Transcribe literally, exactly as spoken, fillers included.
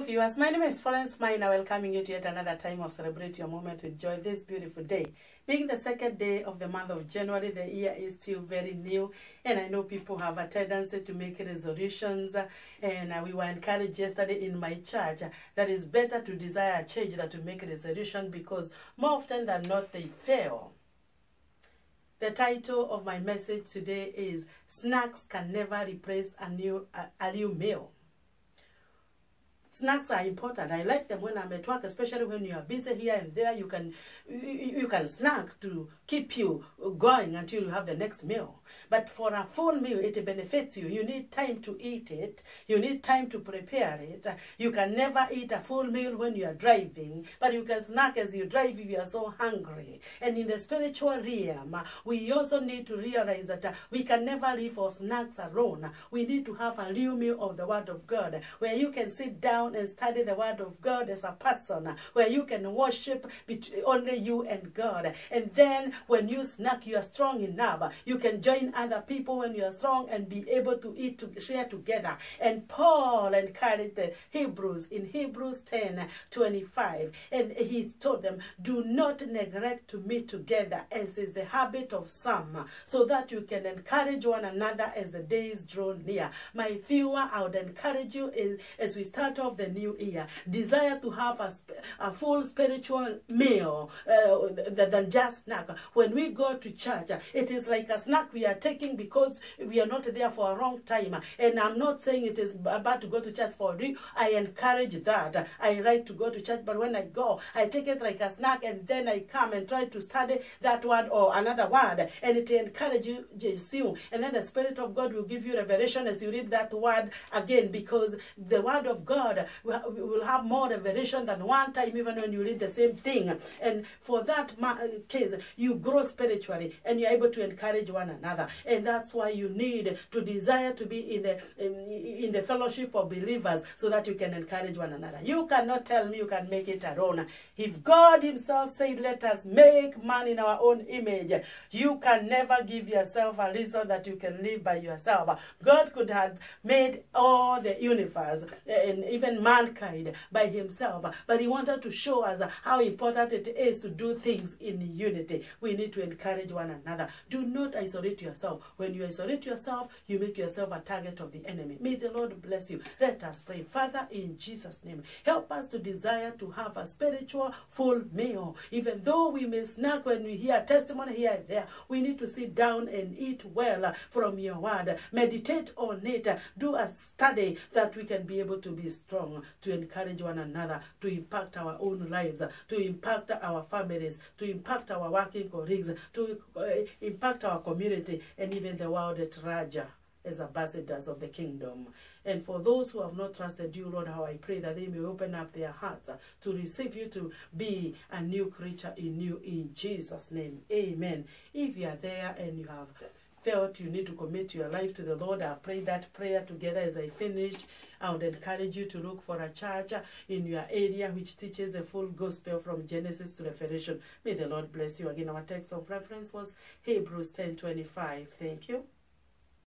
viewers, my name is Florence, now welcoming you to yet another time of Celebrate Your Moment with Joy this beautiful day. Being the second day of the month of January, the year is still very new, and I know people have a tendency to make resolutions, and uh, we were encouraged yesterday in my church uh, that it's better to desire a change than to make a resolution, because more often than not they fail. The title of my message today is Snacks Can Never Replace a new, a, a new meal. Snacks are important. I like them when I'm at work, especially when you are busy here and there. You can you, you can snack to keep you going until you have the next meal. But for a full meal, it benefits you. You need time to eat it. You need time to prepare it. You can never eat a full meal when you are driving, but you can snack as you drive if you are so hungry. And in the spiritual realm, we also need to realize that we can never live for snacks alone. We need to have a real meal of the Word of God, where you can sit down and study the Word of God as a person, where you can worship only you and God. And then when you snack, you are strong enough. You can join other people when you are strong and be able to eat, to share together. And Paul encouraged the Hebrews in Hebrews ten twenty-five, and he told them, do not neglect to meet together as is the habit of some, so that you can encourage one another as the days draw near. My viewer, I would encourage you as, as we start off the new year, desire to have a, a full spiritual meal uh, than just snack. When we go to church, it is like a snack we are taking because we are not there for a long time. And I'm not saying it is bad to go to church for real. I encourage that. I like to go to church, but when I go, I take it like a snack, and then I come and try to study that word or another word, and it encourages you. And then the Spirit of God will give you revelation as you read that word again, because the Word of God will have more revelation than one time, even when you read the same thing. And for that case, you grow spiritually and you're able to encourage one another. And that's why you need to desire to be in the in, in the fellowship of believers, so that you can encourage one another. You cannot tell me you can make it alone. If God himself said, let us make man in our own image, you can never give yourself a reason that you can live by yourself. God could have made all the universe and even mankind by himself, but he wanted to show us how important it is to do things in unity. We need to encourage one another. Do not isolate yourself. When you isolate yourself, you make yourself a target of the enemy. May the Lord bless you. Let us pray. Father, in Jesus' name, help us to desire to have a spiritual full meal. Even though we may snack when we hear testimony here and there, we need to sit down and eat well from your word. Meditate on it. Do a study that we can be able to be strong, to encourage one another, to impact our own lives, to impact our families, to impact our working colleagues, to uh, impact our community, and even the world at large as ambassadors of the kingdom. And for those who have not trusted you, Lord, how I pray that they may open up their hearts to receive you, to be a new creature in you, in Jesus' name. Amen. If you are there and you have felt you need to commit your life to the Lord, I've prayed that prayer together. As I finished, I would encourage you to look for a church in your area which teaches the full gospel from Genesis to Revelation. May the Lord bless you. Again, our text of reference was Hebrews ten twenty-five. Thank you.